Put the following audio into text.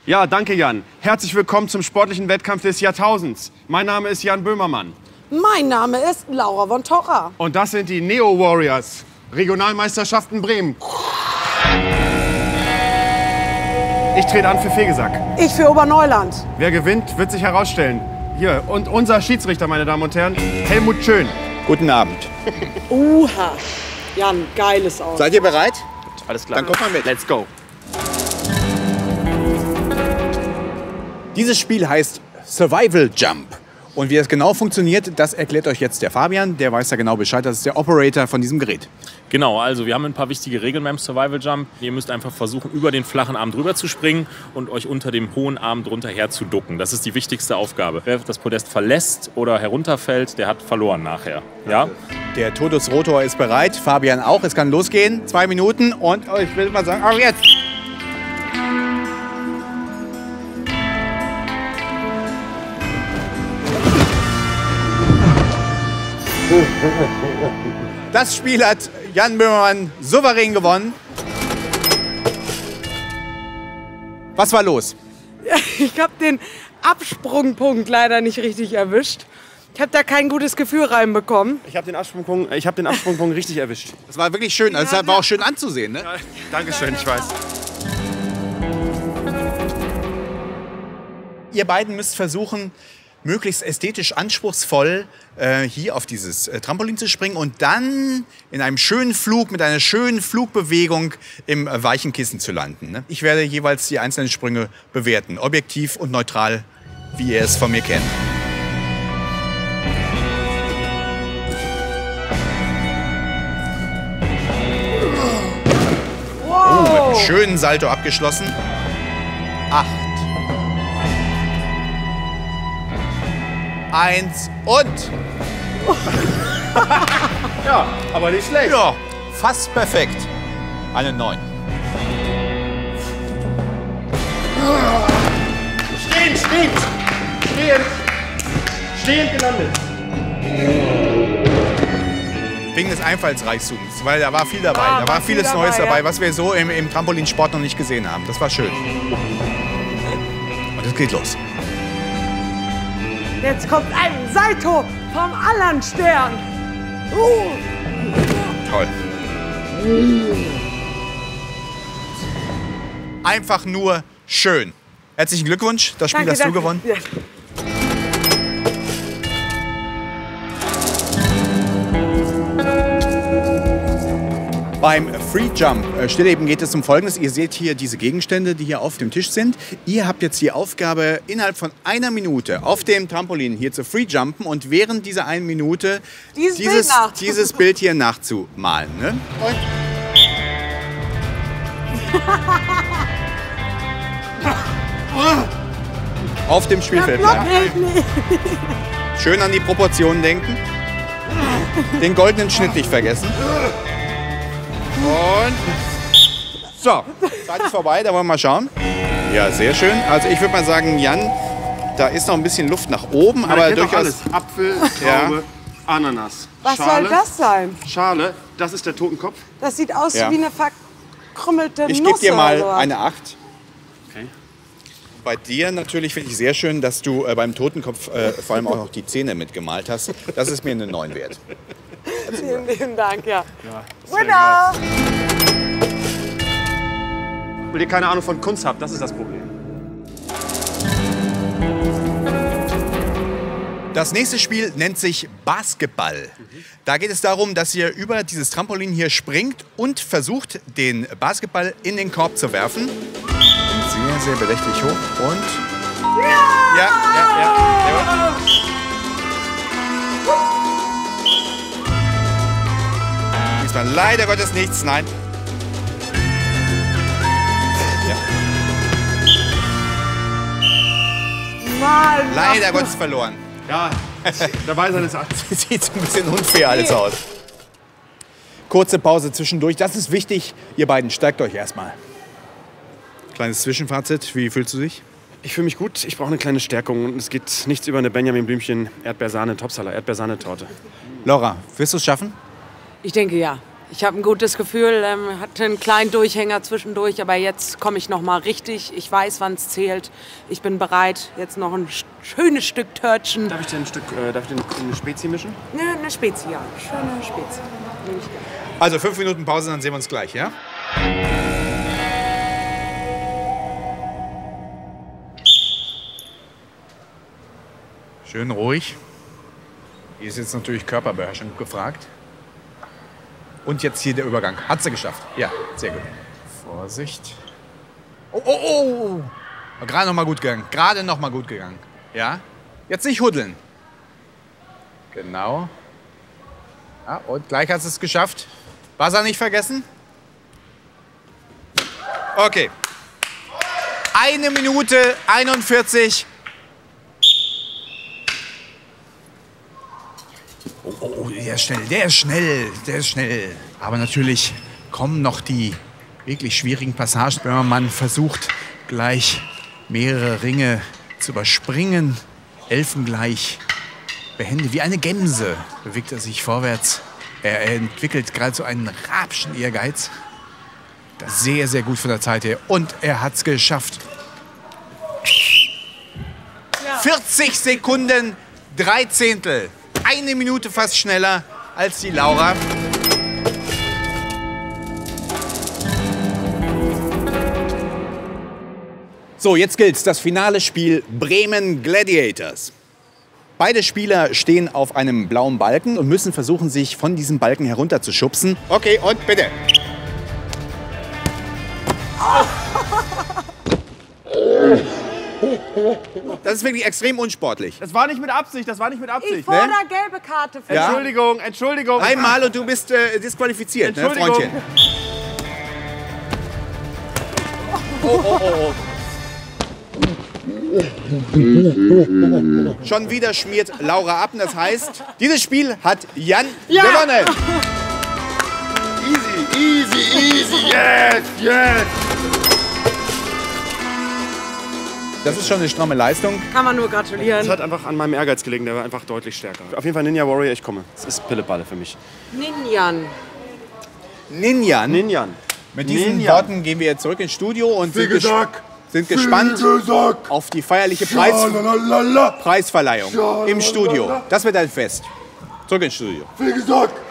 Ja, danke Jan. Herzlich willkommen zum sportlichen Wettkampf des Jahrtausends. Mein Name ist Jan Böhmermann. Mein Name ist Laura von Torra. Und das sind die Neo Warriors. Regionalmeisterschaften Bremen. Ich trete an für Fegesack. Ich für Oberneuland. Wer gewinnt, wird sich herausstellen. Hier, und unser Schiedsrichter, meine Damen und Herren, Helmut Schön. Guten Abend. Uha. Jan, geiles Auto. Seid ihr bereit? Alles klar. Dann kommt mal mit. Let's go. Dieses Spiel heißt Survival Jump. Und wie das genau funktioniert, das erklärt euch jetzt der Fabian. Der weiß ja genau Bescheid. Das ist der Operator von diesem Gerät. Genau, also wir haben ein paar wichtige Regeln beim Survival Jump. Ihr müsst einfach versuchen, über den flachen Arm drüber zu springen und euch unter dem hohen Arm drunter her zu ducken. Das ist die wichtigste Aufgabe. Wer das Podest verlässt oder herunterfällt, der hat verloren nachher. Ja? Der Todesrotor ist bereit. Fabian auch. Es kann losgehen. 2 Minuten. Und ich will mal sagen, auch jetzt. Das Spiel hat Jan Böhmermann souverän gewonnen. Was war los? Ich habe den Absprungpunkt leider nicht richtig erwischt. Ich habe da kein gutes Gefühl reinbekommen. Ich habe den Absprungpunkt richtig erwischt. Das war wirklich schön. Also, das war auch schön anzusehen. Ne? Ja, Dankeschön, ich weiß. Ihr beiden müsst versuchen, möglichst ästhetisch anspruchsvoll hier auf dieses Trampolin zu springen und dann in einem schönen Flug, mit einer schönen Flugbewegung im weichen Kissen zu landen. Ne? Ich werde jeweils die einzelnen Sprünge bewerten, objektiv und neutral, wie ihr es von mir kennt. Wow. Mit einem schönen Salto abgeschlossen. 8. 1 und... Ja, aber nicht schlecht. Ja, fast perfekt. Eine 9. Stehend gelandet. Wegen des Einfallsreichtums, weil da war viel dabei. Da war vieles viel Neues dabei, dabei, ja. was wir so im Trampolinsport noch nicht gesehen haben. Das war schön. Und es geht los. Jetzt kommt ein Salto vom anderen Stern. Toll. Einfach nur schön. Herzlichen Glückwunsch, das Spiel hast du gewonnen. Ja. Beim Free Jump Stillleben geht es um Folgendes. Ihr seht hier diese Gegenstände, die hier auf dem Tisch sind. Ihr habt jetzt die Aufgabe, innerhalb von 1 Minute auf dem Trampolin hier zu Free Jumpen und während dieser 1 Minute dieses Bild hier nachzumalen. Ne? Und auf dem Spielfeld. Der Block hält nicht. Schön an die Proportionen denken. Den goldenen Schnitt nicht vergessen. Und so, Zeit ist vorbei, da wollen wir mal schauen. Ja, sehr schön. Also ich würde mal sagen, Jan, da ist noch ein bisschen Luft nach oben, aber durchaus alles. Apfel, Traube, Ananas. Was Schale, soll das sein? Schale, das ist der Totenkopf. Das sieht aus Ja. wie eine verkrümmelte Nuss. Ich gebe dir mal oder so. eine 8. Okay. Bei dir natürlich finde ich sehr schön, dass du beim Totenkopf vor allem auch noch die Zähne mitgemalt hast. Das ist mir eine 9 wert. Vielen lieben Dank, ja. Sehr Winner! Weil ihr keine Ahnung von Kunst habt, das ist das Problem. Das nächste Spiel nennt sich Basketball. Da geht es darum, dass ihr über dieses Trampolin hier springt und versucht, den Basketball in den Korb zu werfen. Sehr, sehr bedächtig hoch und... Ja. Diesmal leider Gottes nichts, nein. Ja. Mann, Leider Gottes verloren. Ja, dabei sein ist alles. Sieht so ein bisschen unfair alles aus. Kurze Pause zwischendurch, das ist wichtig. Ihr beiden, steigt euch erstmal. Kleines Zwischenfazit, wie fühlst du dich? Ich fühle mich gut, ich brauche eine kleine Stärkung. Und es geht nichts über eine Benjamin Blümchen Erdbeersahne Topsalat, Erdbeersahnetorte. Laura, wirst du es schaffen? Ich denke ja. Ich habe ein gutes Gefühl, hatte einen kleinen Durchhänger zwischendurch, aber jetzt komme ich noch mal richtig. Ich weiß, wann es zählt. Ich bin bereit. Jetzt noch ein schönes Stück Törtchen. Darf ich dir eine Spezie mischen? Ne, eine Spezie, ja. Schöne Spezie. Nehme ich gerne. Also 5 Minuten Pause, dann sehen wir uns gleich, ja? Schön ruhig. Hier ist jetzt natürlich Körperbeherrschung gefragt. Und jetzt hier der Übergang. Hat sie geschafft. Ja, sehr gut. Vorsicht. Oh, oh, oh. Gerade noch mal gut gegangen. Gerade noch mal gut gegangen. Ja? Jetzt nicht huddeln. Genau. Ja, und gleich hat es geschafft. Wasser nicht vergessen. Okay. 1 Minute 41. Oh, oh, oh, der ist schnell, der ist schnell, der ist schnell. Aber natürlich kommen noch die wirklich schwierigen Passagen. Böhmermann versucht gleich mehrere Ringe zu überspringen. Elfengleich, behende wie eine Gemse bewegt er sich vorwärts. Er entwickelt gerade so einen rapschen Ehrgeiz. Das sehr, sehr gut von der Zeit her. Und er hat es geschafft. 40 Sekunden, 3 Zehntel. 1 Minute fast schneller als die Laura. So, jetzt gilt's. Das finale Spiel Bremen Gladiators. Beide Spieler stehen auf einem blauen Balken und müssen versuchen, sich von diesem Balken herunterzuschubsen. Okay, und bitte. Das ist wirklich extrem unsportlich. Das war nicht mit Absicht, das war nicht mit Ich Absicht. fordere Ne? gelbe Karte für Ja. Entschuldigung, Entschuldigung. Einmal und du bist disqualifiziert, ne, Entschuldigung. Freundchen? Oh, oh, oh, oh. Schon wieder schmiert Laura ab. Und das heißt, dieses Spiel hat Jan gewonnen. Easy, easy, easy, yes, yes. Das ist schon eine stramme Leistung. Kann man nur gratulieren. Das hat einfach an meinem Ehrgeiz gelegen, der war einfach deutlich stärker. Auf jeden Fall Ninja Warrior, ich komme. Es ist Pillepalle für mich. Ninjan. Ninjan. Ninjan. Mit diesen Ninjan. Worten gehen wir jetzt zurück ins Studio und sind gespannt auf die feierliche Preisverleihung im Studio. Das wird ein Fest. Zurück ins Studio. Wie gesagt.